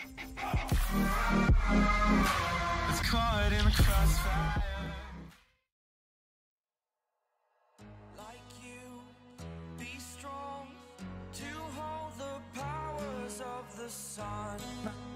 It's caught in the crossfire. Like you, be strong to hold the powers of the sun.